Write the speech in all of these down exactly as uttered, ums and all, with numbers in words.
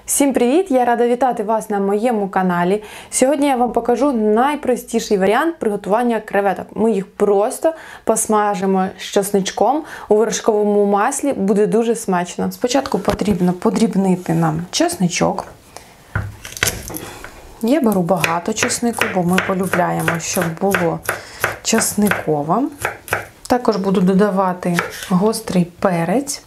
Всім привіт! Я рада вітати вас на моєму каналі. Сьогодні я вам покажу найпростіший варіант приготування креветок. Ми їх просто посмажимо з чесничком у вершковому маслі, буде дуже смачно. Спочатку потрібно подрібнити нам чесничок. Я беру багато чеснику, бо ми полюбляємо, щоб було чесниково. Також буду додавати гострий перець.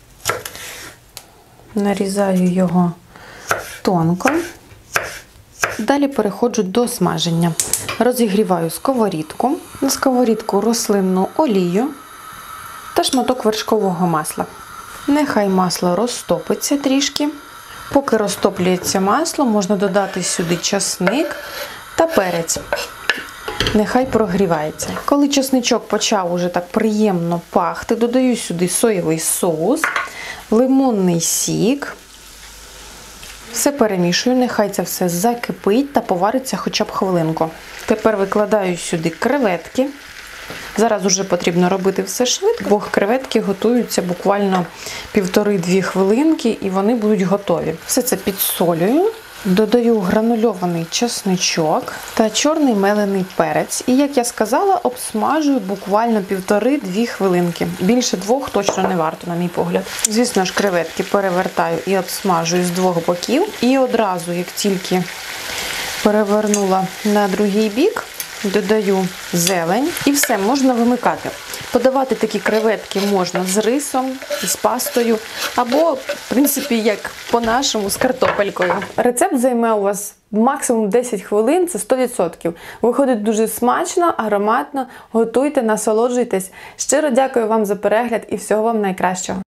Нарізаю його тонко. Далі переходжу до смаження. Розігріваю сковорідку. На сковорідку рослинну олію та шматок вершкового масла. Нехай масло розтопиться трішки. Поки розтоплюється масло, можна додати сюди часник та перець. Нехай прогрівається. Коли чесничок почав уже так приємно пахти, додаю сюди соєвий соус, лимонний сік. Все перемішую, нехай це все закипить та повариться хоча б хвилинку. Тепер викладаю сюди креветки. Зараз уже потрібно робити все швидко, бо креветки готуються буквально півтори-дві хвилинки і вони будуть готові. Все це підсолюю. Додаю гранульований чесничок та чорний мелений перець. І, як я сказала, обсмажую буквально півтори-дві хвилинки. Більше двох точно не варто, на мій погляд. Звісно ж, креветки перевертаю і обсмажую з двох боків. І одразу, як тільки перевернула на другий бік, додаю зелень і все, можна вимикати. Подавати такі креветки можна з рисом, з пастою, або, в принципі, як по-нашому, з картопелькою. Рецепт займе у вас максимум десять хвилин, це сто відсотків. Виходить дуже смачно, ароматно, готуйте, насолоджуйтесь. Щиро дякую вам за перегляд і всього вам найкращого.